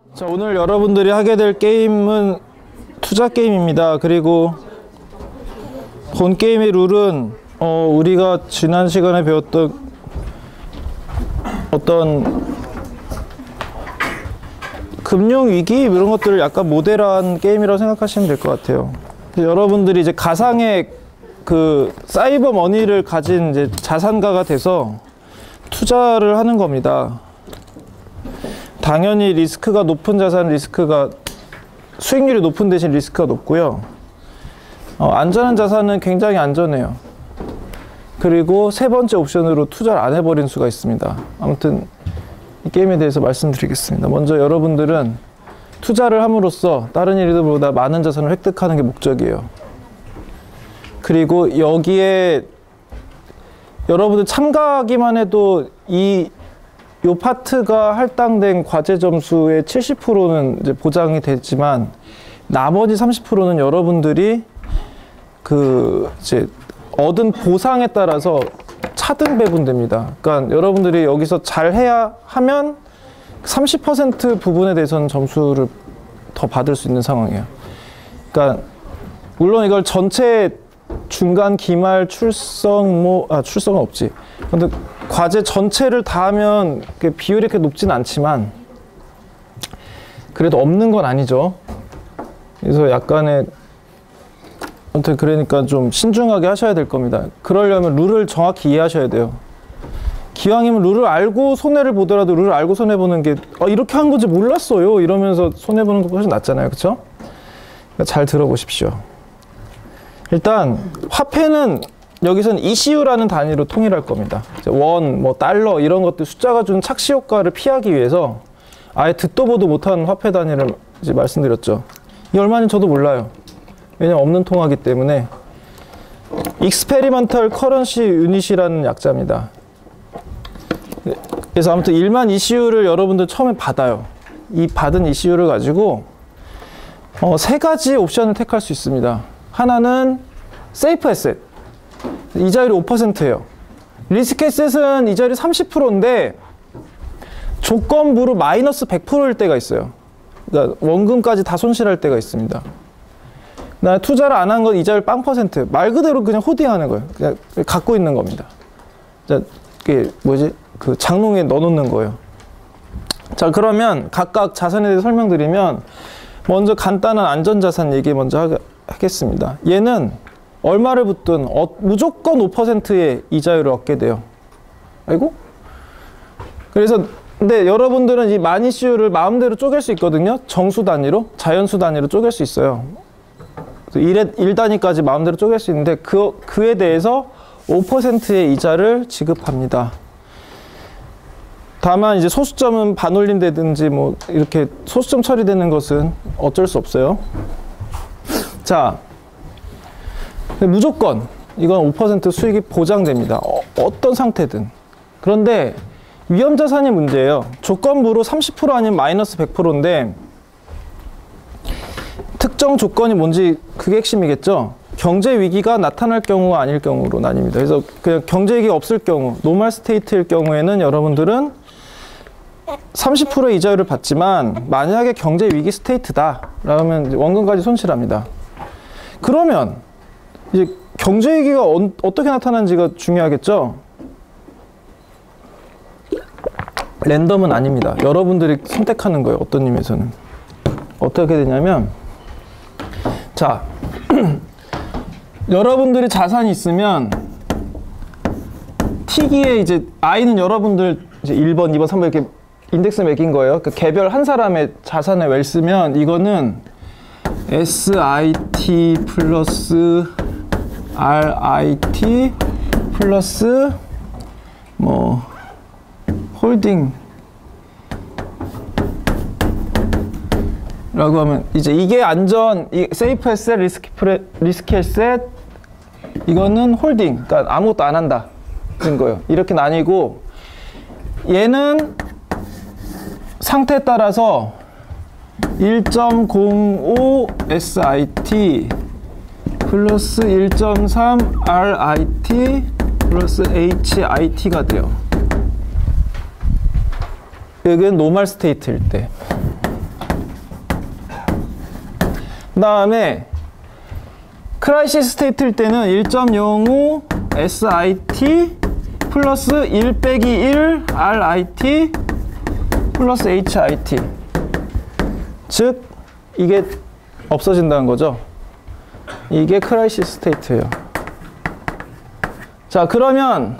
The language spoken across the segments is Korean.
자, 오늘 여러분들이 하게 될 게임은 투자 게임입니다. 그리고 본 게임의 룰은 우리가 지난 시간에 배웠던 어떤 금융위기 이런 것들을 약간 모델한 게임이라고 생각하시면 될 것 같아요. 여러분들이 이제 가상의 그 사이버 머니를 가진 이제 자산가가 돼서 투자를 하는 겁니다. 당연히 리스크가 높은 자산 리스크가 수익률이 높은 대신 리스크가 높고요. 안전한 자산은 굉장히 안전해요. 그리고 세 번째 옵션으로 투자를 안 해버린 수가 있습니다. 아무튼 이 게임에 대해서 말씀드리겠습니다. 먼저 여러분들은 투자를 함으로써 다른 일들보다 많은 자산을 획득하는 게 목적이에요. 그리고 여기에 여러분들 참가하기만 해도 요 파트가 할당된 과제 점수의 70%는 이제 보장이 되지만 나머지 30%는 여러분들이 이제 얻은 보상에 따라서 차등 배분됩니다. 그러니까 여러분들이 여기서 잘 해야 하면 30% 부분에 대해서는 점수를 더 받을 수 있는 상황이에요. 그러니까 물론 이걸 전체 중간 기말 출성은 없지. 근데 과제 전체를 다 하면 비율이 그렇게 높진 않지만 그래도 없는 건 아니죠. 그래서 약간의 아무튼 그러니까 좀 신중하게 하셔야 될 겁니다. 그러려면 룰을 정확히 이해하셔야 돼요. 기왕이면 룰을 알고 손해를 보더라도 룰을 알고 손해보는 게 이렇게 한 건지 몰랐어요 이러면서 손해보는 것보다 훨씬 낫잖아요. 그쵸? 그러니까 잘 들어보십시오. 일단 화폐는 여기서는 ECU라는 단위로 통일할 겁니다. 원, 달러 이런 것들 숫자가 주는 착시 효과를 피하기 위해서 아예 듣도 보도 못한 화폐 단위를 이제 말씀드렸죠. 이게 얼마인지 저도 몰라요. 왜냐면 없는 통화기 때문에. Experimental Currency Unit이라는 약자입니다. 그래서 아무튼 1만 ECU를 여러분들 처음에 받아요. 이 받은 ECU를 가지고 세 가지 옵션을 택할 수 있습니다. 하나는 세이프 에셋. 이자율이 5%예요. 리스크 에셋은 이자율이 30%인데 조건부로 마이너스 100%일 때가 있어요. 그러니까 원금까지 다 손실할 때가 있습니다. 나 투자를 안 한 건 이자율 0%. 말 그대로 그냥 호딩하는 거예요. 그냥 갖고 있는 겁니다. 자, 이게 장롱에 넣어놓는 거예요. 자, 그러면 각각 자산에 대해서 설명드리면 먼저 간단한 안전자산 얘기 먼저 하겠습니다. 얘는 얼마를 붙든 무조건 5%의 이자율을 얻게 돼요. 알고? 그래서 근데 여러분들은 이 만 이슈를 마음대로 쪼갤 수 있거든요. 정수 단위로, 자연수 단위로 쪼갤 수 있어요. 1 단위까지 마음대로 쪼갤 수 있는데 그에 대해서 5%의 이자를 지급합니다. 다만 이제 소수점은 반올림되든지 이렇게 소수점 처리되는 것은 어쩔 수 없어요. 자, 무조건 이건 5% 수익이 보장됩니다. 어떤 상태든. 그런데 위험자산이 문제예요. 조건부로 30% 아니면 마이너스 100%인데 특정 조건이 뭔지 그게 핵심이겠죠. 경제 위기가 나타날 경우가 아닐 경우로 나뉩니다. 그래서 그냥 경제 위기가 없을 경우, 노멀 스테이트일 경우에는 여러분들은 30%의 이자율을 받지만 만약에 경제 위기 스테이트다 라면 원금까지 손실합니다. 그러면 이제 경제 위기가 어떻게 나타나는지가 중요하겠죠. 랜덤은 아닙니다. 여러분들이 선택하는 거예요. 어떤 의미에서는 어떻게 되냐면, 자, 여러분들이 자산이 있으면 T기에 이제 I는 여러분들 이제 1번, 2번, 3번 이렇게 인덱스 매긴 거예요. 그 개별 한 사람의 자산의 웰스면 이거는 SIT 플러스 RIT 플러스 홀딩 라고 하면 이제 이게 세이프 에셋, 리스크 에셋, 이거는 홀딩, 그러니까 아무것도 안 한다 는 거예요. 이렇게 나뉘고 얘는 상태에 따라서 1.05 SIT 플러스 1.3 RIT 플러스 HIT가 돼요. 이건 노멀 스테이트일 때. 그 다음에 크라이시스 스테이트일 때는 1.05 SIT 플러스 1 빼기 1 RIT 플러스 HIT. 즉 이게 없어진다는 거죠. 이게 크라이시스 스테이트예요. 자, 그러면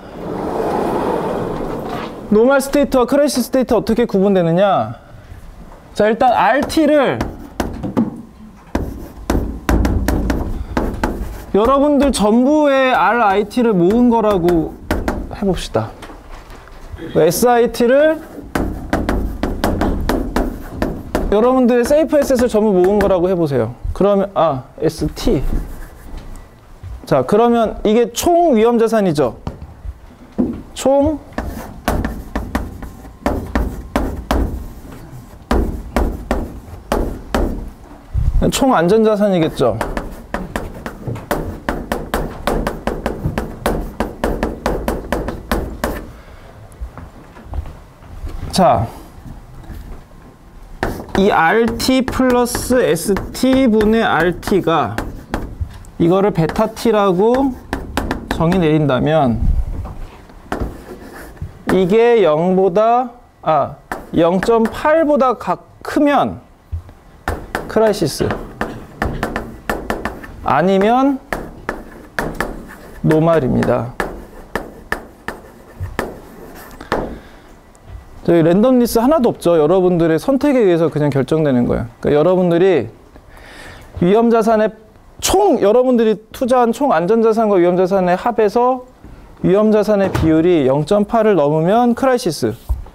노멀 스테이트와 크라이시스 스테이트 어떻게 구분되느냐? 자, 일단 RT를 여러분들 전부의 RIT를 모은 거라고 해봅시다. SIT를 여러분들의 세이프 에셋을 전부 모은 거라고 해보세요. 그러면 ST. 자, 그러면 이게 총 위험 자산이죠. 총 안전 자산이겠죠. 자, 이 RT 플러스 ST분의 RT가 이거를 베타 T라고 정의 내린다면 이게 0.8보다 크면 크라이시스, 아니면 노말입니다. 저희 랜덤리스 하나도 없죠. 여러분들의 선택에 의해서 그냥 결정되는 거예요. 그러니까 여러분들이 위험자산의 여러분들이 투자한 총 안전자산과 위험자산의 합해서 위험자산의 비율이 0.8을 넘으면 크라이시스,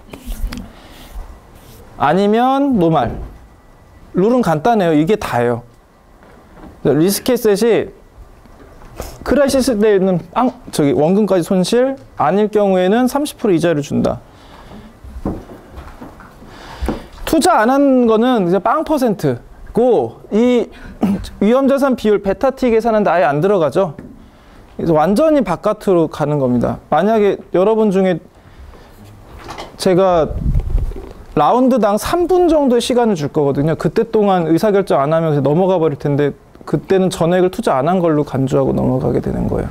아니면 노말. 룰은 간단해요. 이게 다예요. 리스크 에셋이 크라이시스 때는 원금까지 손실, 아닐 경우에는 30% 이자를 준다. 투자 안 한 거는 이제 빵 %고, 이 위험자산 비율 베타 T 계산은 아예 안 들어가죠. 그래서 완전히 바깥으로 가는 겁니다. 만약에 여러분 중에 제가 라운드당 3분 정도의 시간을 줄 거거든요. 그때 동안 의사결정 안 하면 넘어가 버릴 텐데, 그때는 전액을 투자 안 한 걸로 간주하고 넘어가게 되는 거예요.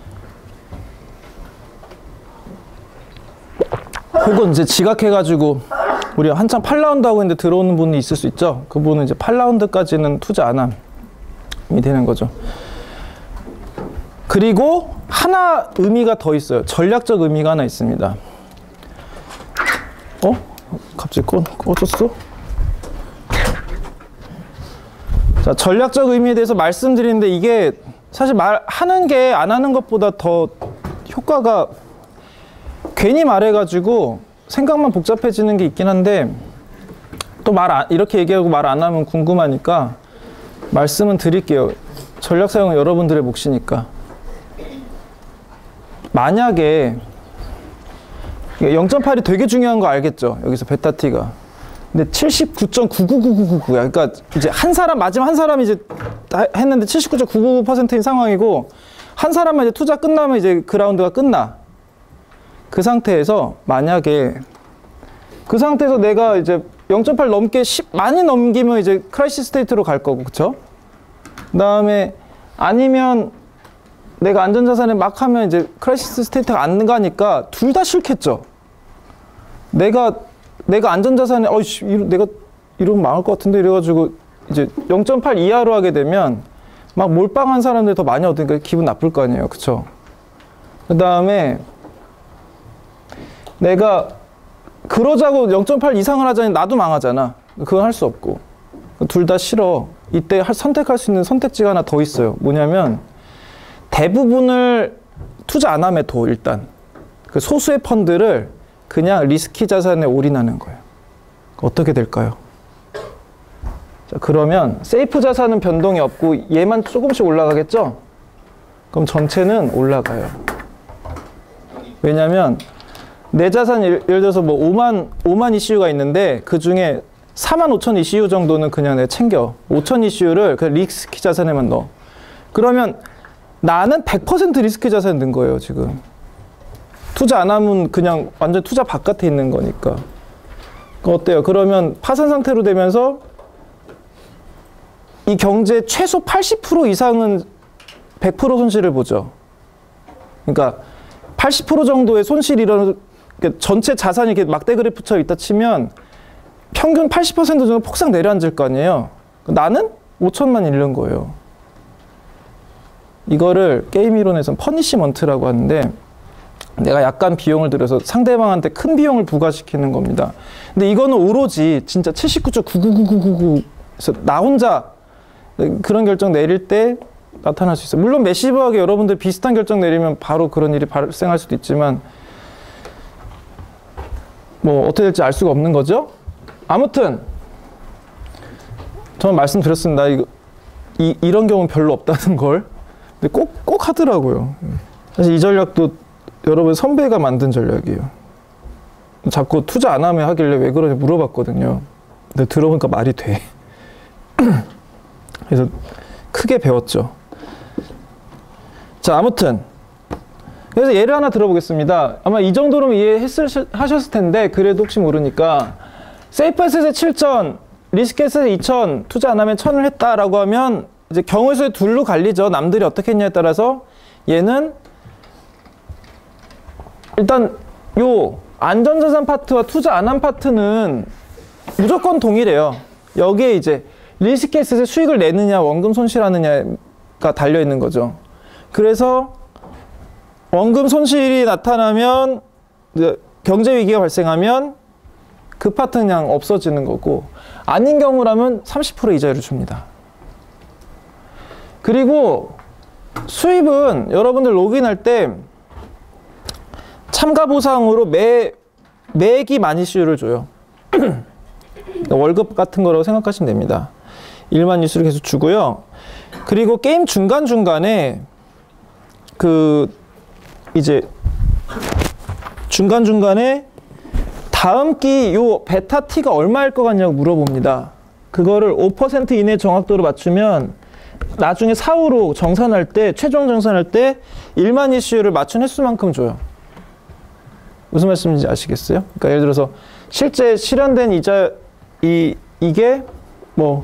혹은 이제 지각해가지고 우리가 한참 8라운드 하고 있는데 들어오는 분이 있을 수 있죠. 그분은 이제 8라운드까지는 투자 안 함이 되는 거죠. 그리고 하나 의미가 더 있어요. 전략적 의미가 하나 있습니다. 갑자기 꺼졌어? 자, 전략적 의미에 대해서 말씀드리는데, 이게 사실 말하는 게 안 하는 것보다 더 효과가, 괜히 말해가지고 생각만 복잡해지는 게 있긴 한데, 또 이렇게 얘기하고 말 안 하면 궁금하니까 말씀은 드릴게요. 전략 사용은 여러분들의 몫이니까. 만약에 0.8이 되게 중요한 거 알겠죠? 여기서 베타 T가. 근데 79.99999야. 그러니까 이제 마지막 한 사람이 이제 했는데 79.999%인 상황이고, 한 사람만 이제 투자 끝나면 이제 그 라운드가 끝나. 그 상태에서 만약에 그 상태에서 내가 이제 0.8 넘게 많이 넘기면 이제 크라이시스 스테이트로 갈 거고, 그쵸? 그 다음에 아니면 내가 안전자산에 막 하면 이제 크라이시스 스테이트가 안 가니까 둘 다 싫겠죠? 내가 안전자산에 내가 이러면 망할 것 같은데 이래가지고 이제 0.8 이하로 하게 되면 막 몰빵한 사람들이 더 많이 얻으니까 기분 나쁠 거 아니에요, 그쵸? 그 다음에 내가 그러자고 0.8 이상을 하자니 나도 망하잖아. 그건 할 수 없고. 둘 다 싫어. 이때 선택할 수 있는 선택지가 하나 더 있어요. 뭐냐면 대부분을 투자 안 함에 둬, 일단. 그 소수의 펀드를 그냥 리스키 자산에 올인하는 거예요. 어떻게 될까요? 자, 그러면 세이프 자산은 변동이 없고 얘만 조금씩 올라가겠죠? 그럼 전체는 올라가요. 왜냐면 내 자산 예를 들어서 뭐 5만 ECU가 있는데 그 중에 45,000 ECU 정도는 그냥 내가 챙겨. 5,000 ECU를 그냥 리스키 자산에만 넣어. 그러면 나는 100% 리스키 자산에 넣은 거예요, 지금. 투자 안 하면 그냥 완전 투자 바깥에 있는 거니까. 어때요? 그러면 파산 상태로 되면서 이 경제 최소 80% 이상은 100% 손실을 보죠. 그러니까 80% 정도의 손실이 전체 자산이 이렇게 막대 그래프 쳐 있다 치면 평균 80% 정도 폭삭 내려앉을 거 아니에요. 나는 5천만 잃는 거예요. 이거를 게임 이론에서는 퍼니시먼트라고 하는데 내가 약간 비용을 들여서 상대방한테 큰 비용을 부과시키는 겁니다. 근데 이거는 오로지 진짜 79.99999에서 나 혼자 그런 결정 내릴 때 나타날 수 있어요. 물론 매시브하게 여러분들 비슷한 결정 내리면 바로 그런 일이 발생할 수도 있지만 뭐 어떻게 될지 알 수가 없는 거죠. 아무튼 저는 말씀드렸습니다. 이런 경우는 별로 없다는 걸. 근데 꼭 하더라고요. 사실 이 전략도 여러분 선배가 만든 전략이에요. 자꾸 투자 안 하면 하길래 왜 그러냐 물어봤거든요. 근데 들어보니까 말이 돼. 그래서 크게 배웠죠. 자, 아무튼 그래서 예를 하나 들어보겠습니다. 아마 이 정도로는 이해하셨을 텐데 그래도 혹시 모르니까 세이프 에셋에 7천, 리스크 에셋에 2천, 투자 안 하면 1,000을 했다라고 하면 이제 경우의 수에 둘로 갈리죠. 남들이 어떻게 했냐에 따라서 얘는 일단 요 안전자산 파트와 투자 안 한 파트는 무조건 동일해요. 여기에 이제 리스크 에셋에 수익을 내느냐 원금 손실하느냐가 달려 있는 거죠. 그래서 원금 손실이 나타나면 경제 위기가 발생하면 그 파트는 그냥 없어지는 거고 아닌 경우라면 30% 이자율을 줍니다. 그리고 수입은 여러분들 로그인할 때 참가 보상으로 매기 만이슈를 줘요. 월급 같은 거라고 생각하시면 됩니다. 1만 이슈를 계속 주고요. 그리고 게임 중간중간에 이제 중간중간에 다음 기 요 베타 T가 얼마일 것 같냐고 물어봅니다. 그거를 5% 이내 정확도로 맞추면 나중에 사후로 정산할 때, 최종 정산할 때 1만 이슈를 맞춘 횟수만큼 줘요. 무슨 말씀인지 아시겠어요? 그러니까 예를 들어서 실제 실현된 이자 이게 뭐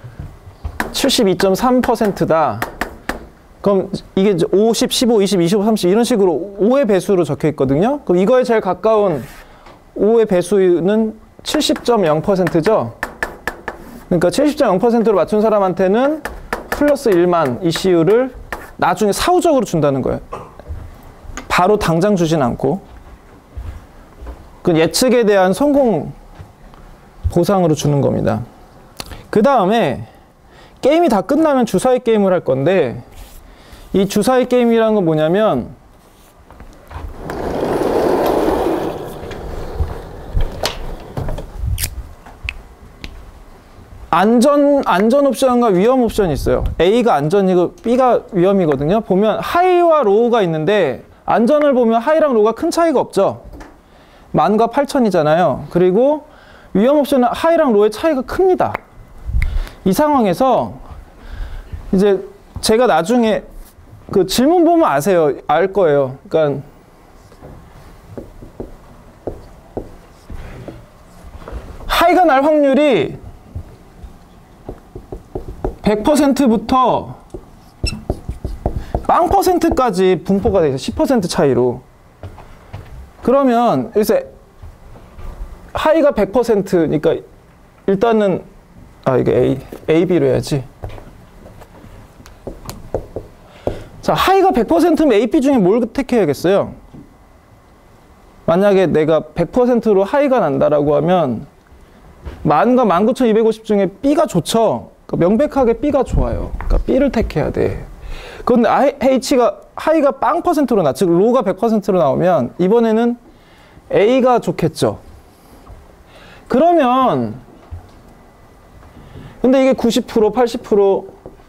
72.3%다. 그럼 이게 50, 15, 20, 25, 30 이런 식으로 5의 배수로 적혀 있거든요. 그럼 이거에 제일 가까운 5의 배수는 70.0%죠. 그러니까 70.0%로 맞춘 사람한테는 플러스 1만 ECU를 나중에 사후적으로 준다는 거예요. 바로 당장 주진 않고. 그 예측에 대한 성공 보상으로 주는 겁니다. 그 다음에 게임이 다 끝나면 주사위 게임을 할 건데 이 주사위 게임이라는 건 뭐냐면 안전 옵션과 위험 옵션이 있어요. A가 안전이고 B가 위험이거든요. 보면 하이와 로우가 있는데 안전을 보면 하이랑 로우가 큰 차이가 없죠. 10,000과 8,000이잖아요. 그리고 위험 옵션은 하이랑 로우의 차이가 큽니다. 이 상황에서 이제 제가 나중에 그 질문 보면 아세요. 알 거예요. 그러니까 하이가 날 확률이 100%부터 0%까지 분포가 돼 있어요. 10% 차이로. 그러면 여기서 하이가 100%니까 일단은 이게 A, B로 해야지. 자, 하이가 100%면 A, B 중에 뭘 택해야겠어요? 만약에 내가 100%로 하이가 난다라고 하면 10,000과 19,250 중에 B가 좋죠. 그러니까 명백하게 B가 좋아요. 그러니까 B를 택해야 돼. 그런데 하이가 0%로 나, 즉 로우가 100%로 나오면 이번에는 A가 좋겠죠. 그러면 근데 이게 90%, 80%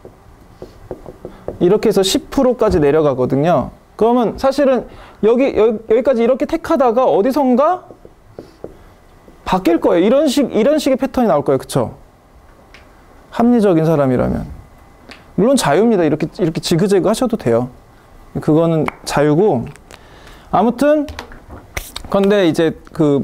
이렇게 해서 10%까지 내려가거든요. 그러면 사실은 여기까지 이렇게 택하다가 어디선가 바뀔 거예요. 이런 식의 패턴이 나올 거예요. 그쵸? 합리적인 사람이라면. 물론 자유입니다. 이렇게 지그재그 하셔도 돼요. 그거는 자유고. 아무튼 근데 이제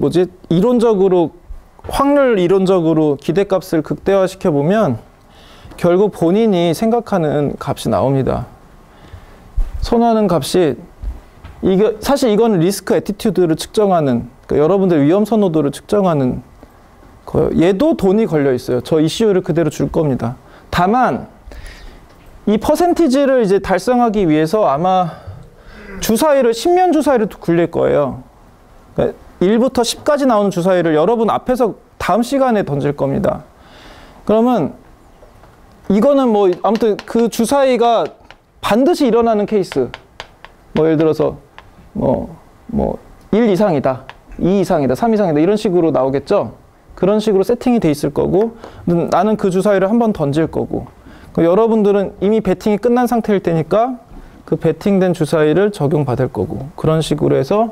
이론적으로 확률 이론적으로 기대값을 극대화시켜 보면 결국 본인이 생각하는 값이 나옵니다. 선호하는 값이 사실 이건 리스크 애티튜드를 측정하는, 그러니까 여러분들 위험 선호도를 측정하는 거예요. 얘도 돈이 걸려 있어요. 저 이슈를 그대로 줄 겁니다. 다만 이 퍼센티지를 이제 달성하기 위해서 아마 주사위를 10면 주사위를 굴릴 거예요. 그러니까 1부터 10까지 나오는 주사위를 여러분 앞에서 다음 시간에 던질 겁니다. 그러면 이거는 뭐 아무튼 그 주사위가 반드시 일어나는 케이스, 뭐 예를 들어서 뭐 1 이상이다, 2 이상이다, 3 이상이다 이런 식으로 나오겠죠. 그런 식으로 세팅이 돼 있을 거고, 나는 그 주사위를 한번 던질 거고, 여러분들은 이미 배팅이 끝난 상태일 테니까 그 배팅된 주사위를 적용받을 거고, 그런 식으로 해서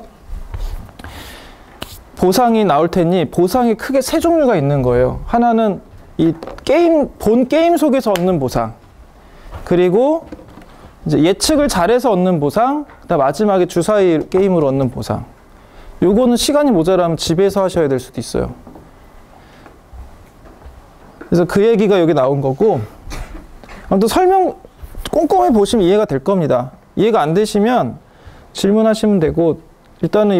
보상이 나올 테니, 보상이 크게 세 종류가 있는 거예요. 하나는 이 본 게임 속에서 얻는 보상, 그리고 이제 예측을 잘해서 얻는 보상, 그다음 마지막에 주사위 게임으로 얻는 보상. 요거는 시간이 모자라면 집에서 하셔야 될 수도 있어요. 그래서 그 얘기가 여기 나온 거고, 아무튼 설명 꼼꼼히 보시면 이해가 될 겁니다. 이해가 안 되시면 질문하시면 되고, 일단은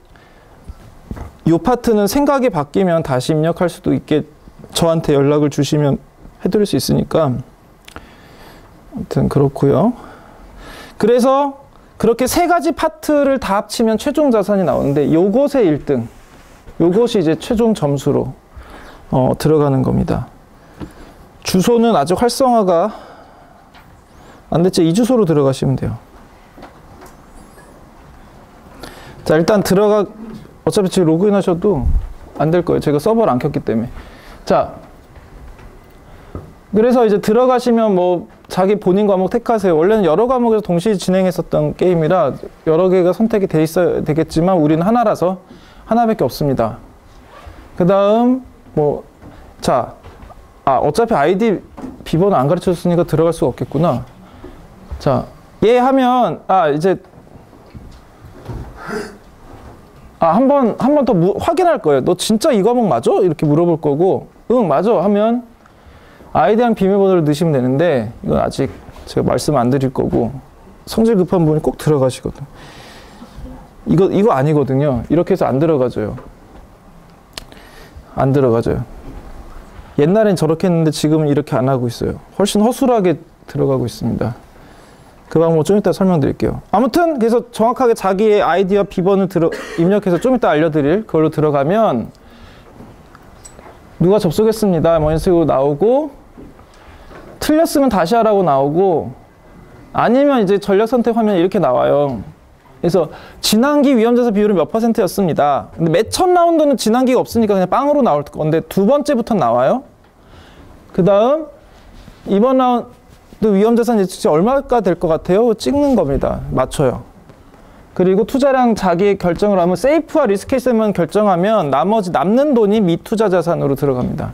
요 파트는 생각이 바뀌면 다시 입력할 수도 있게 저한테 연락을 주시면 해드릴 수 있으니까. 아무튼 그렇고요. 그래서 그렇게 세 가지 파트를 다 합치면 최종 자산이 나오는데, 요것의 1등, 요것이 이제 최종 점수로 들어가는 겁니다. 주소는 아직 활성화가 안 됐지. 이 주소로 들어가시면 돼요. 자, 일단 어차피 지금 로그인 하셔도 안 될 거예요. 제가 서버를 안 켰기 때문에. 자, 그래서 이제 들어가시면 뭐 자기 본인 과목 택하세요. 원래는 여러 과목에서 동시에 진행했었던 게임이라 여러 개가 선택이 돼 있어야 되겠지만, 우리는 하나라서 하나밖에 없습니다. 그 다음 어차피 아이디 비번을 안 가르쳐줬으니까 들어갈 수가 없겠구나. 자, 얘 하면 이제 한 번 더 확인할 거예요. 너 진짜 이 과목 맞아? 이렇게 물어볼 거고, 응 맞아 하면 아이디랑 비밀번호를 넣으시면 되는데, 이건 아직 제가 말씀 안 드릴 거고, 성질 급한 분이 꼭 들어가시거든. 이거 아니거든요. 이렇게 해서 안 들어가져요. 안 들어가져요. 옛날엔 저렇게 했는데 지금은 이렇게 안 하고 있어요. 훨씬 허술하게 들어가고 있습니다. 그 방법 좀 이따 설명드릴게요. 아무튼 그래서 정확하게 자기의 아이디와 비번을 입력해서 좀 이따 알려드릴 그걸로 들어가면 누가 접속했습니다 뭐 이런 식으로 나오고, 틀렸으면 다시 하라고 나오고, 아니면 이제 전략 선택 화면에 이렇게 나와요. 그래서 진앙기 위험자산 비율은 몇 %였습니다. 근데 맨 첫 라운드는 진앙기가 없으니까 그냥 빵으로 나올 건데, 두 번째부터 나와요. 그 다음 이번 라운드 위험자산 예측치 얼마가 될 것 같아요? 찍는 겁니다. 맞춰요. 그리고 투자량 자기 결정을 하면 세이프와 리스크에서만 결정하면 나머지 남는 돈이 미투자 자산으로 들어갑니다.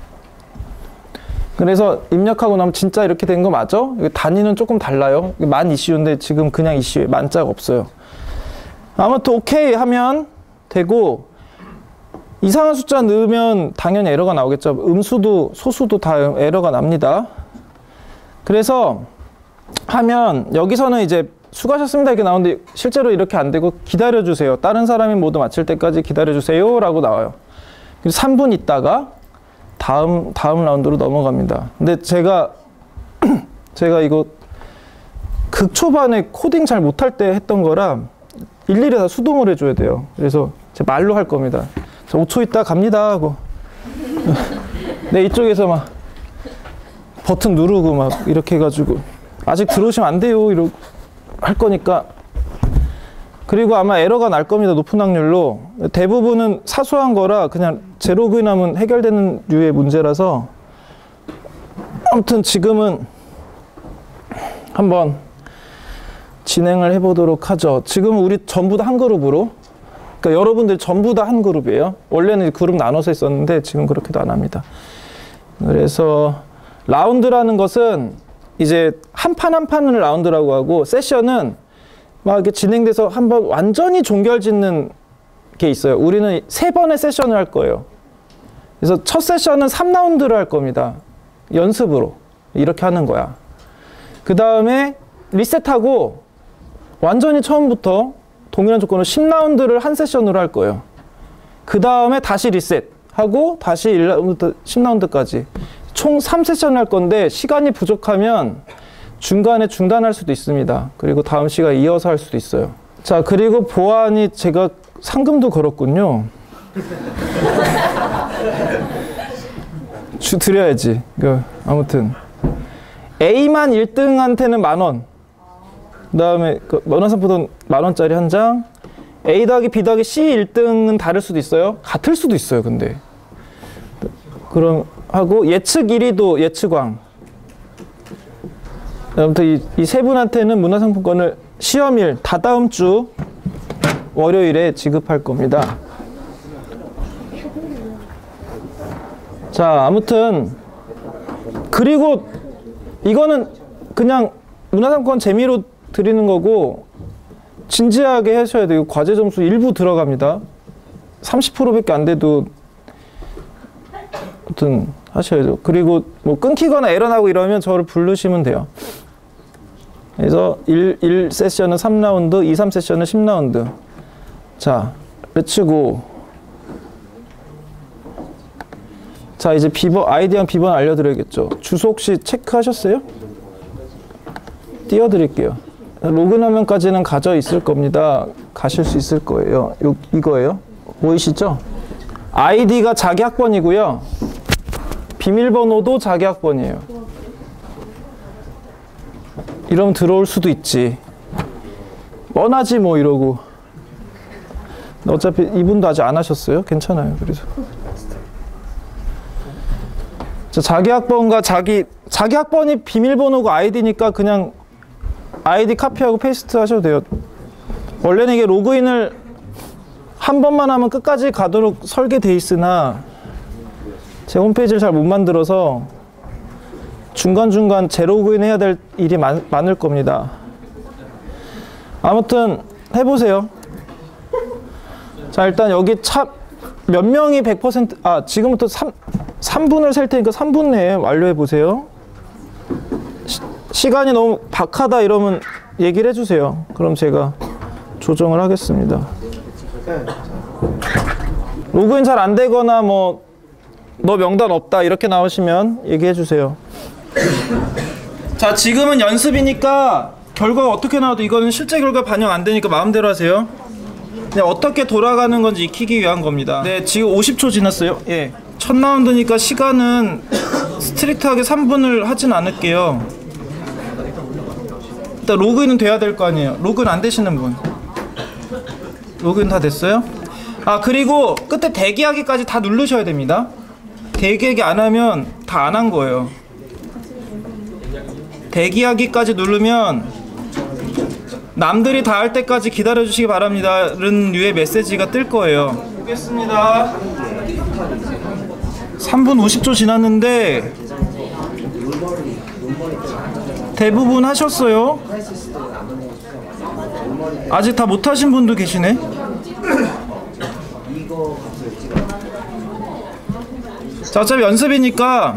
그래서 입력하고 나면 진짜 이렇게 된 거 맞아? 단위는 조금 달라요. 만 이슈인데 지금 그냥 이슈에 만자가 없어요. 아무튼 오케이 하면 되고, 이상한 숫자 넣으면 당연히 에러가 나오겠죠. 음수도 소수도 다 에러가 납니다. 그래서 하면 여기서는 이제 수고하셨습니다 이렇게 나오는데, 실제로 이렇게 안 되고 기다려주세요. 다른 사람이 모두 마칠 때까지 기다려주세요 라고 나와요. 그래서 3분 있다가 다음 라운드로 넘어갑니다. 근데 제가 이거 극초반에 코딩 잘 못할 때 했던 거라 일일이 다 수동을 해줘야 돼요. 그래서 제 말로 할 겁니다. 저 5초 있다 갑니다 하고 네, 이쪽에서 막 버튼 누르고 막 이렇게 해가지고 아직 들어오시면 안 돼요 이러고 할 거니까. 그리고 아마 에러가 날 겁니다. 높은 확률로. 대부분은 사소한 거라 그냥 재로그인하면 해결되는 류의 문제라서. 아무튼 지금은 한번 진행을 해보도록 하죠. 지금 우리 전부 다 한 그룹으로, 그러니까 여러분들 전부 다 한 그룹이에요. 원래는 그룹 나눠서 했었는데 지금 그렇게도 안 합니다. 그래서 라운드라는 것은 이제 한 판 한 판을 라운드라고 하고, 세션은 막 이렇게 진행돼서 한번 완전히 종결짓는 게 있어요. 우리는 3번의 세션을 할 거예요. 그래서 첫 세션은 3라운드를 할 겁니다. 연습으로. 이렇게 하는 거야. 그 다음에 리셋하고 완전히 처음부터 동일한 조건으로 10라운드를 한 세션으로 할 거예요. 그 다음에 다시 리셋하고 다시 1라운드 10라운드까지 총 3세션 할 건데 시간이 부족하면 중간에 중단할 수도 있습니다. 그리고 다음 시간 이어서 할 수도 있어요. 자, 그리고 보안이 제가 상금도 걸었군요. 드려야지. 아무튼 A만 1등한테는 10,000원. 그 다음에 문화상품권 10,000원짜리 한 장. A 더하기 B 더하기 C 1등은 다를 수도 있어요. 같을 수도 있어요. 근데 그럼 하고 예측 1위도 예측왕. 아무튼 이 세 분한테는 문화상품권을 시험일 다다음 주 월요일에 지급할 겁니다. 자, 아무튼 그리고 이거는 그냥 문화상품권 재미로 드리는 거고 진지하게 하셔야 돼요. 과제 점수 일부 들어갑니다. 30%밖에 안 돼도 아무튼 하셔야죠. 그리고 뭐 끊기거나 에러 나고 이러면 저를 부르시면 돼요. 그래서 1 세션은 3라운드, 2, 3세션은 10라운드. 자, 렛츠고. 자, 이제 비번, 아이디랑 비번 알려드려야겠죠. 주소 혹시 체크하셨어요? 띄워드릴게요. 로그인 화면까지는 가져 있을 겁니다. 가실 수 있을 거예요. 이거예요. 보이시죠? 아이디가 자기 학번이고요. 비밀번호도 자기 학번이에요. 이러면 들어올 수도 있지. 뻔하지 뭐 이러고. 어차피 이분도 아직 안 하셨어요. 괜찮아요. 그래서. 자, 자기 학번과 자기 학번이 비밀번호가 아이디니까 그냥 아이디 카피하고 페이스트 하셔도 돼요. 원래는 이게 로그인을 한 번만 하면 끝까지 가도록 설계돼 있으나 제 홈페이지를 잘 못 만들어서 중간중간 재로그인 해야 될 일이 많을 겁니다. 아무튼 해보세요. 자, 일단 여기 몇 명이 100%, 지금부터 3분을 셀 테니까 3분 내에 완료해보세요. 시간이 너무 박하다 이러면 얘기를 해주세요. 그럼 제가 조정을 하겠습니다. 로그인 잘 안 되거나 뭐 너 명단 없다 이렇게 나오시면 얘기해 주세요. 자, 지금은 연습이니까 결과가 어떻게 나와도 이거는 실제 결과 반영 안 되니까 마음대로 하세요. 그냥 어떻게 돌아가는 건지 익히기 위한 겁니다. 네, 지금 50초 지났어요. 예, 첫 라운드니까 시간은 스트릭트하게 3분을 하진 않을게요. 일단 로그인은 돼야 될 거 아니에요. 로그인 안 되시는 분. 로그인 다 됐어요? 그리고 끝에 대기하기까지 다 누르셔야 됩니다. 대기하기 안 하면 다 안 한 거예요. 대기하기까지 누르면 남들이 다 할 때까지 기다려 주시기 바랍니다 는 류의 메시지가 뜰 거예요. 보겠습니다. 3분 50초 지났는데 대부분 하셨어요. 아직 다 못하신 분도 계시네. 자, 어차피 연습이니까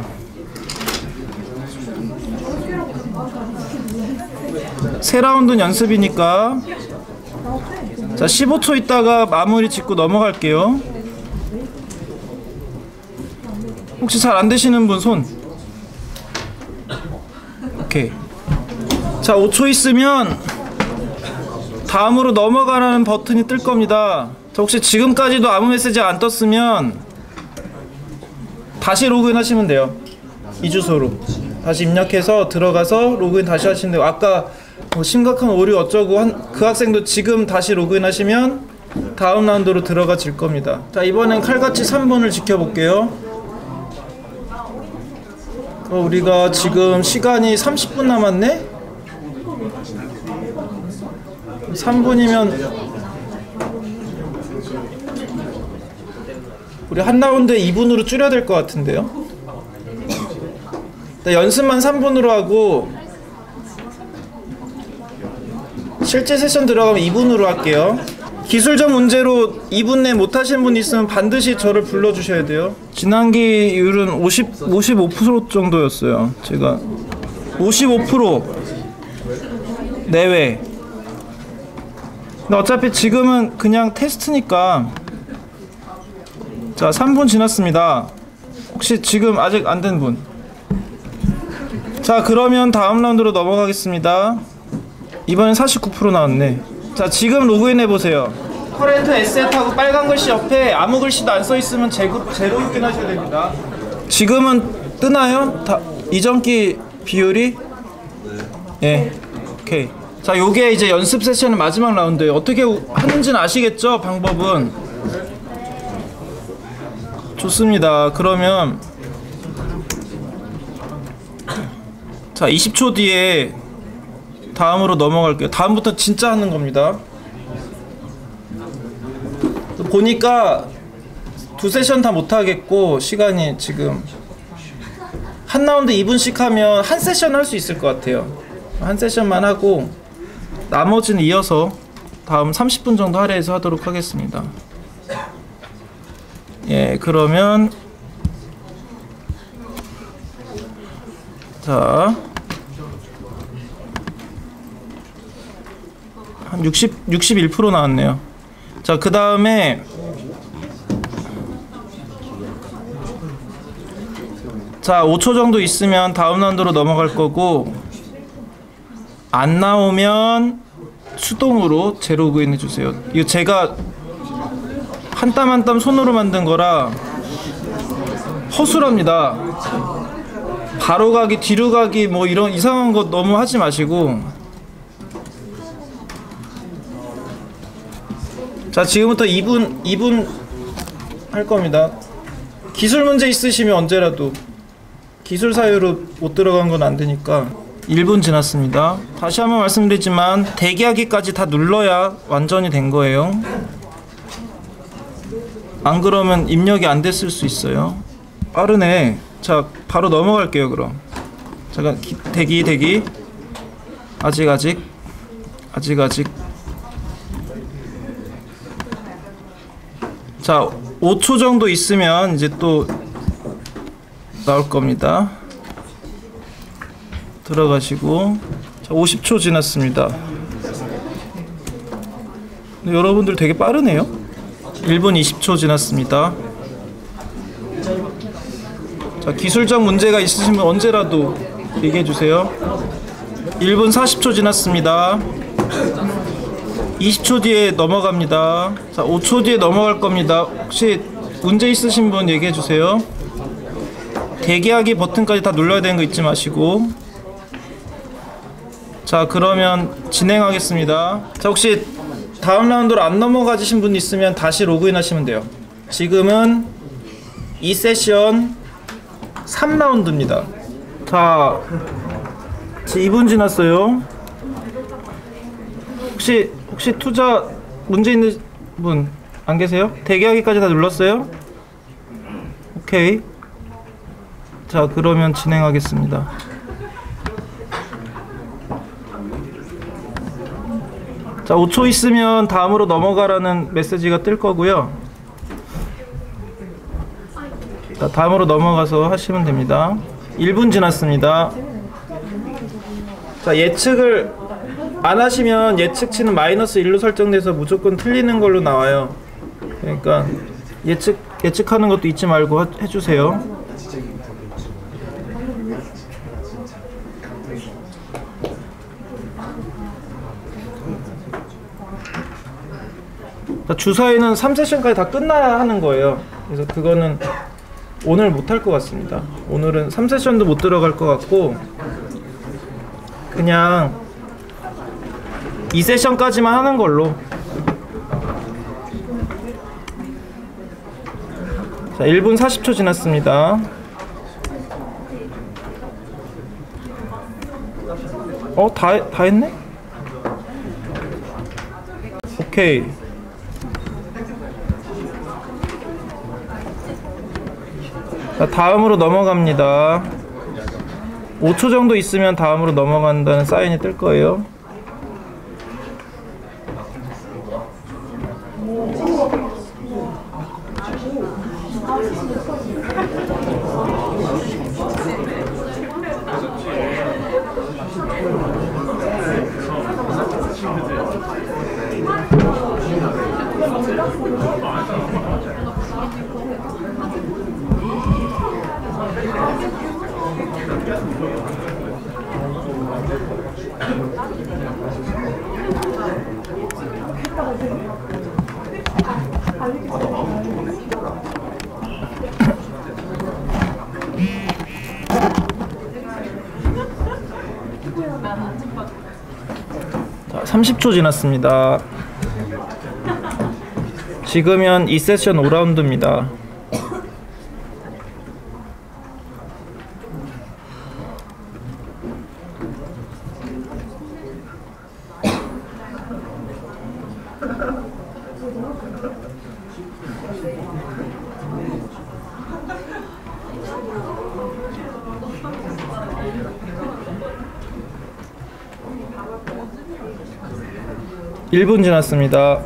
세 라운드는 연습이니까 자, 15초 있다가 마무리 짓고 넘어갈게요. 혹시 잘 안 되시는 분 손. 오케이. 자, 5초 있으면 다음으로 넘어가라는 버튼이 뜰 겁니다. 자, 혹시 지금까지도 아무 메시지가 안 떴으면 다시 로그인 하시면 돼요. 이 주소로 다시 입력해서 들어가서 로그인 다시 하시면 돼요. 아까 뭐 심각한 오류 어쩌고 그 학생도 지금 다시 로그인 하시면 다음 라운드로 들어가질 겁니다. 자, 이번엔 칼같이 3분을 지켜볼게요. 우리가 지금 시간이 30분 남았네? 3분이면 우리 한 라운드에 2분으로 줄여야 될 것 같은데요? 연습만 3분으로 하고 실제 세션 들어가면 2분으로 할게요. 기술적 문제로 2분 내 못하신 분 있으면 반드시 저를 불러주셔야 돼요. 진환기율은 55% 정도였어요. 제가 55% 내외. 근데 어차피 지금은 그냥 테스트니까. 자, 3분 지났습니다. 혹시 지금 아직 안 된 분? 자, 그러면 다음 라운드로 넘어가겠습니다. 이번엔 49% 나왔네. 자, 지금 로그인 해보세요. 커렌트 에셋하고 빨간 글씨 옆에 아무 글씨도 안 써있으면 제로 입력하셔야 됩니다. 지금은 뜨나요? 이전기 비율이? 네. 오케이. 자, 요게 이제 연습 세션의 마지막 라운드예요. 어떻게 하는지는 아시겠죠? 방법은. 좋습니다. 그러면 자, 20초 뒤에 다음으로 넘어갈게요. 다음부터 진짜 하는 겁니다. 보니까 두 세션 다 못하겠고 시간이 지금 한 라운드 2분씩 하면 한 세션 할 수 있을 것 같아요. 한 세션만 하고 나머지는 이어서 다음 30분 정도 할애해서 하도록 하겠습니다. 예, 그러면 자, 한 61% 나왔네요. 자, 그 다음에 자, 5초 정도 있으면 다음 라운드로 넘어갈 거고, 안 나오면 수동으로 재로그인 해주세요. 이거 제가 한 땀 한 땀 손으로 만든 거라 허술합니다. 바로 가기, 뒤로 가기, 뭐 이런 이상한 거 너무 하지 마시고. 자, 지금부터 2분 할 겁니다. 기술 문제 있으시면 언제라도. 기술 사유로 못 들어간 건 안 되니까. 1분 지났습니다. 다시 한번 말씀드리지만 대기하기까지 다 눌러야 완전히 된 거예요. 안 그러면 입력이 안 됐을 수 있어요. 빠르네. 자, 바로 넘어갈게요. 그럼 잠깐 대기. 아직 자, 5초 정도 있으면 이제 또 나올 겁니다. 들어가시고. 자, 50초 지났습니다. 근데 여러분들 되게 빠르네요. 1분 20초 지났습니다. 자, 기술적 문제가 있으시면 언제라도 얘기해 주세요. 1분 40초 지났습니다. 20초 뒤에 넘어갑니다. 자, 5초 뒤에 넘어갈 겁니다. 혹시 문제 있으신 분 얘기해 주세요. 대기하기 버튼까지 다 눌러야 되는 거 잊지 마시고. 자, 그러면 진행하겠습니다. 자, 혹시 다음 라운드로 안 넘어가신 분 있으면 다시 로그인 하시면 돼요. 지금은 이 세션 3라운드입니다. 자, 2분 지났어요. 혹시 투자 문제 있는 분 안 계세요? 대기하기까지 다 눌렀어요? 오케이. 자, 그러면 진행하겠습니다. 자, 5초 있으면 다음으로 넘어가라는 메시지가 뜰 거고요. 자, 다음으로 넘어가서 하시면 됩니다. 1분 지났습니다. 자, 예측을 안 하시면 예측치는 -1로 설정돼서 무조건 틀리는 걸로 나와요. 그러니까 예측하는 것도 잊지 말고 해주세요. 자, 주사위는 3세션까지 다 끝나야 하는 거예요. 그래서 그거는 오늘 못할 것 같습니다. 오늘은 3세션도 못 들어갈 것 같고 그냥 2세션까지만 하는 걸로. 자, 1분 40초 지났습니다. 다 했네? 오케이. 자, 다음으로 넘어갑니다. 5초 정도 있으면 다음으로 넘어간다는 사인이 뜰 거예요. 자, 30초 지났습니다. 지금은 2세션 5라운드입니다. 일 분 지났습니다.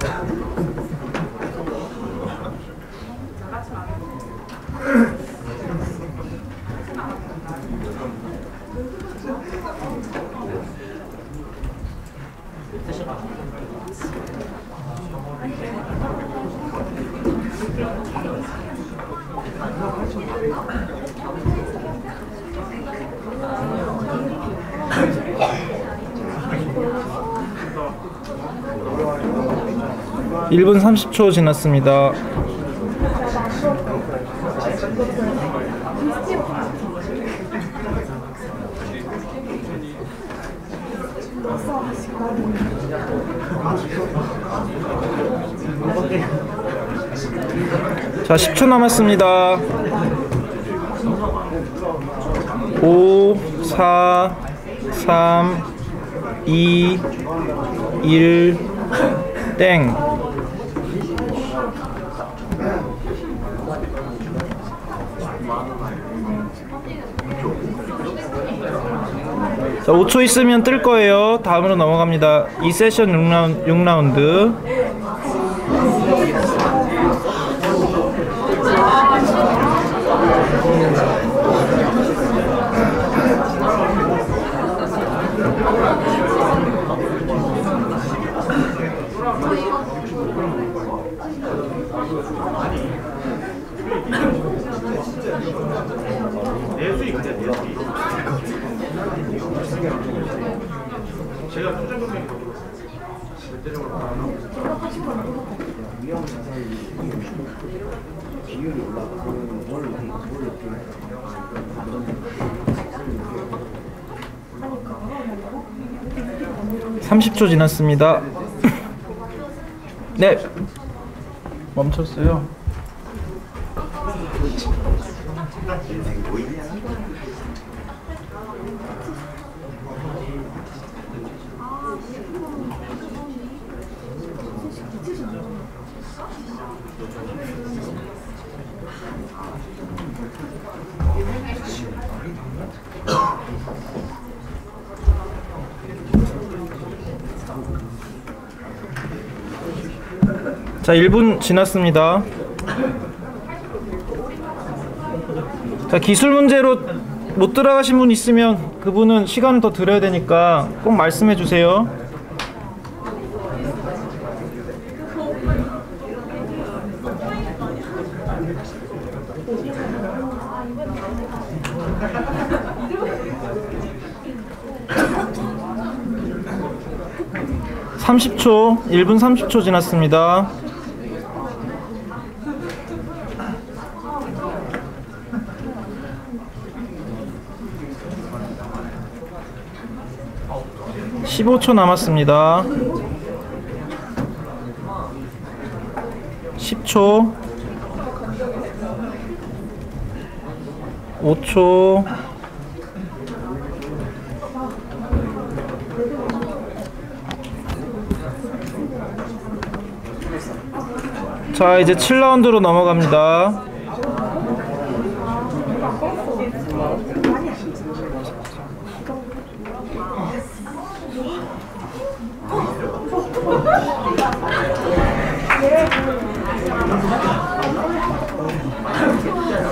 일 분 30초 지났습니다. 자, 10초 남았습니다. 5, 4, 3, 2, 1, 땡. 자, 5초 있으면 뜰 거예요. 다음으로 넘어갑니다. 2세션 6라운드. 제가 투자금액이 절대적으로 비율이 올라가는 뭘 30초 지났습니다. 네, 멈췄어요. 자, 1분 지났습니다. 자, 기술 문제로 못 들어가신 분 있으면 그분은 시간을 더 드려야 되니까 꼭 말씀해 주세요. (30초) 1분 30초 지났습니다. (15초) 남았습니다. 10초, 5초, 자, 이제 7라운드로 넘어갑니다.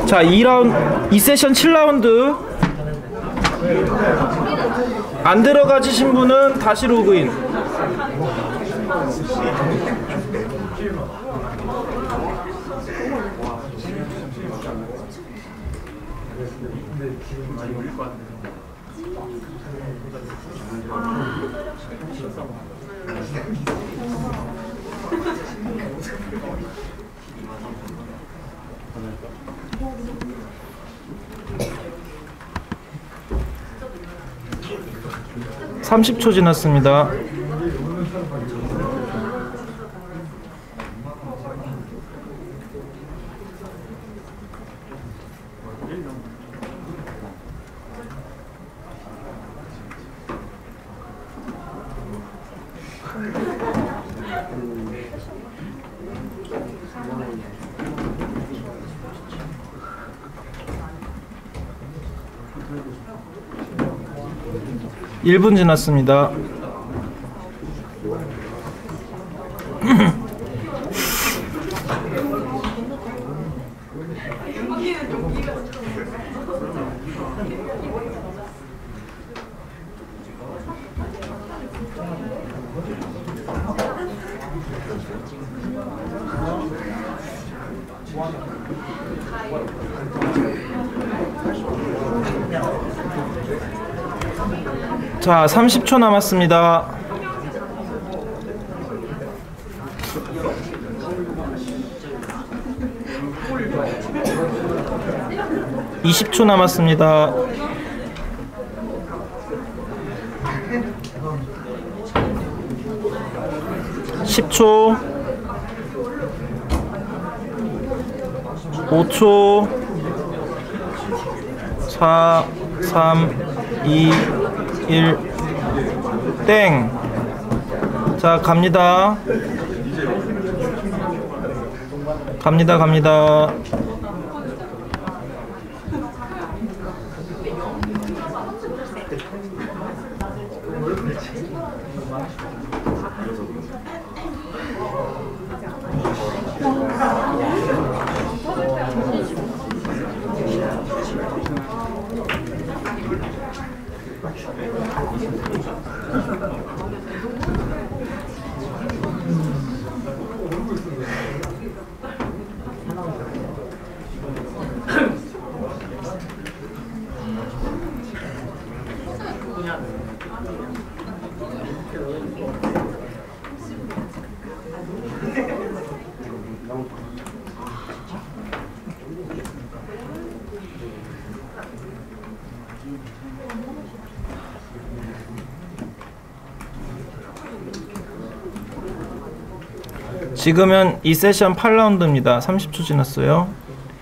자, 2세션 7라운드 안 들어가지신 분은 다시 로그인. (30초) 지났습니다. (1분) 지났습니다. 자, 30초 남았습니다. (20초) 남았습니다. 10초, 5초, 4, 3, 2, 1, 땡. 자, 갑니다. 갑니다. 지금은 이 세션 8라운드입니다. 30초 지났어요.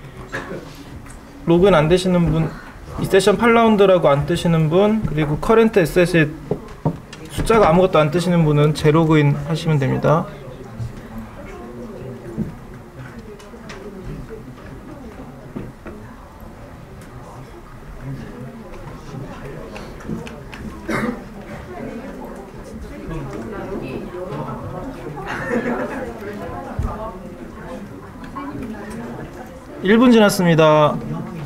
로그인 안 되시는 분, 이 세션 8라운드라고 안 뜨시는 분, 그리고 커런트 에셋에 숫자가 아무것도 안 뜨시는 분은 재로그인 하시면 됩니다. (1분) 지났습니다.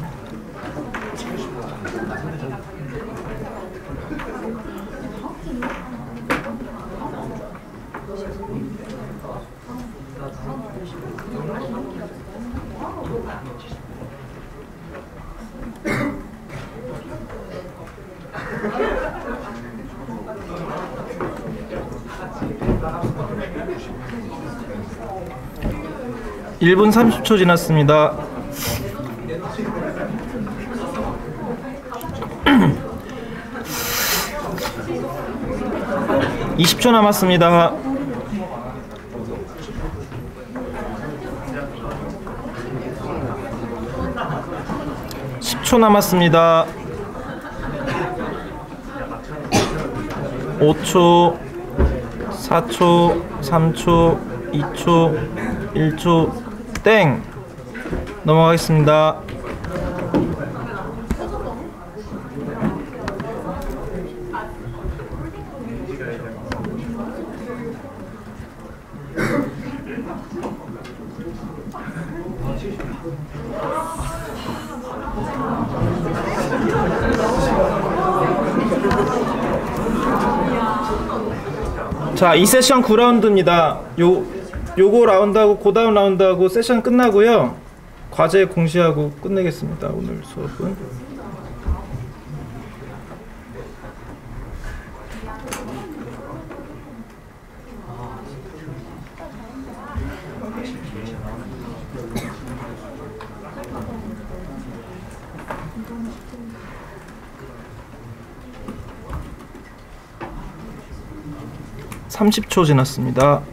(1분) (30초) 지났습니다. 20초 남았습니다. 10초 남았습니다. 5초, 4초, 3초, 2초, 1초, 땡! 넘어가겠습니다. 자, 이 세션 9라운드입니다. 요거 라운드하고 그 다음 라운드하고 세션 끝나고요. 과제 공시하고 끝내겠습니다. 오늘 수업은. (30초) 지났습니다.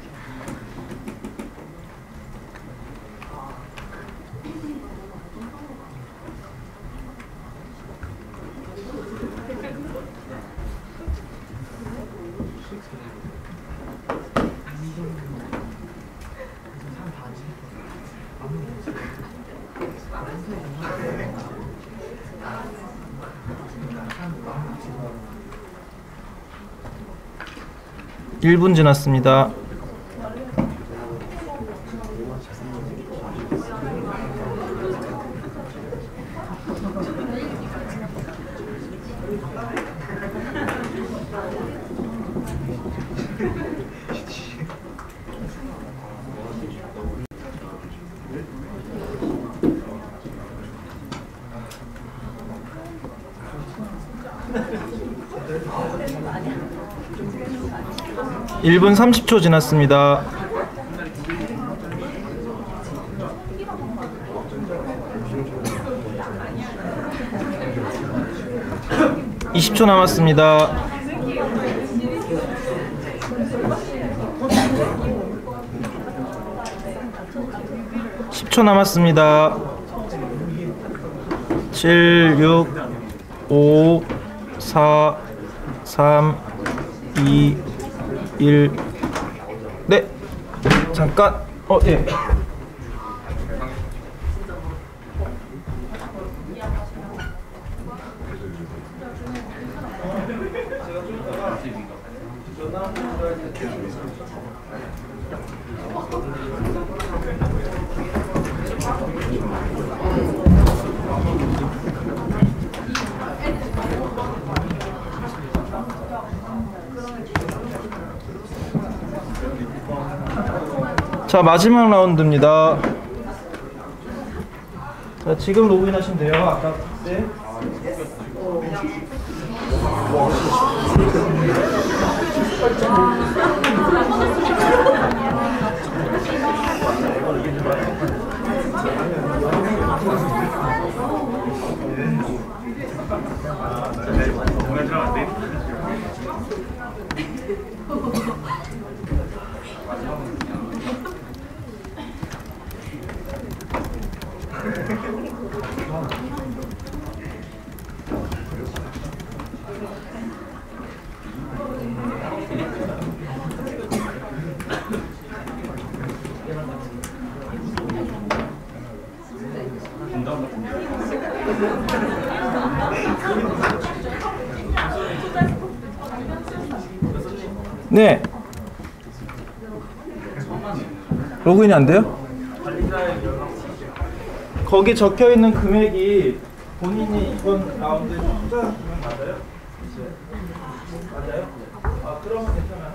(1분) 지났습니다. (1분) (30초) 지났습니다. (20초) 남았습니다. (10초) 남았습니다. 7, 6, 5, 4, 3, 2, 1. 네. 잠깐. 예. 자, 마지막 라운드입니다. 자, 지금 로그인 하시면 돼요. 아까 네. 네. 로그인이 안 돼요? 거기 적혀 있는 금액이 본인이 이번 라운드에 투자한 금액 맞아요? 맞아요? 아, 그러면 괜찮아요.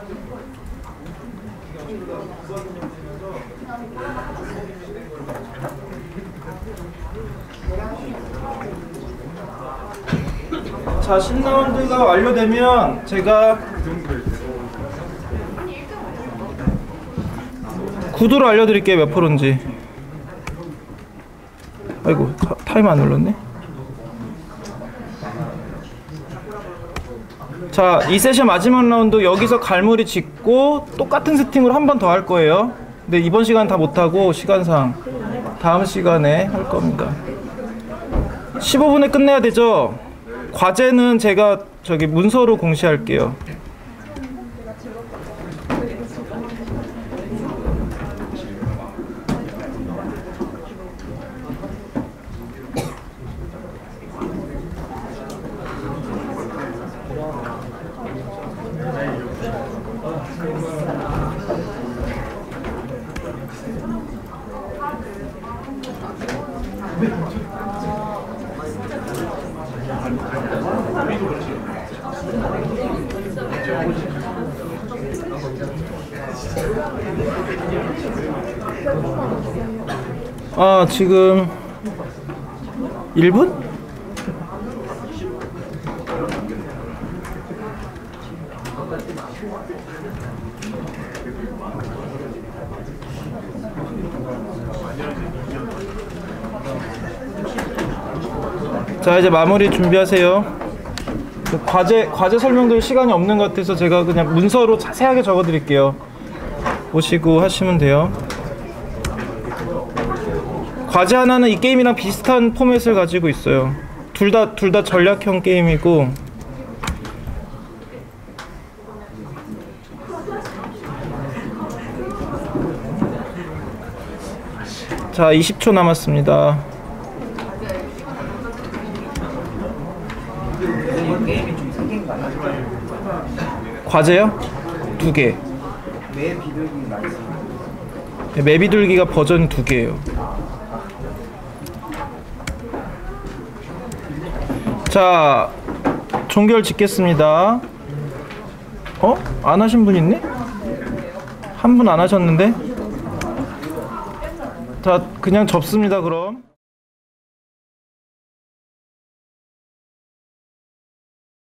자, 신라운드가 완료되면 제가 구두로 알려드릴게요. 몇 프로인지. 아이고, 타임 안 눌렀네. 자, 이 세션 마지막 라운드 여기서 갈무리 짓고 똑같은 세팅으로 한 번 더 할 거예요. 근데 이번 시간 다 못하고 시간상 다음 시간에 할 겁니다. 15분에 끝내야 되죠? 과제는 제가 저기 문서로 공시할게요. 아, 지금 1분? 자, 이제 마무리 준비하세요. 과제 설명드릴 시간이 없는 것 같아서 제가 그냥 문서로 자세하게 적어 드릴게요. 보시고 하시면 돼요. 과제 하나는 이 게임이랑 비슷한 포맷을 가지고 있어요. 둘 다 전략형 게임이고, 자, 20초 남았습니다. 과제요? 2개. 매 비둘기 나있습니다. 네, 매비둘기가 버전 2개예요. 자, 종결 짓겠습니다. 안 하신 분 있네? 한 분 안 하셨는데? 자, 그냥 접습니다, 그럼.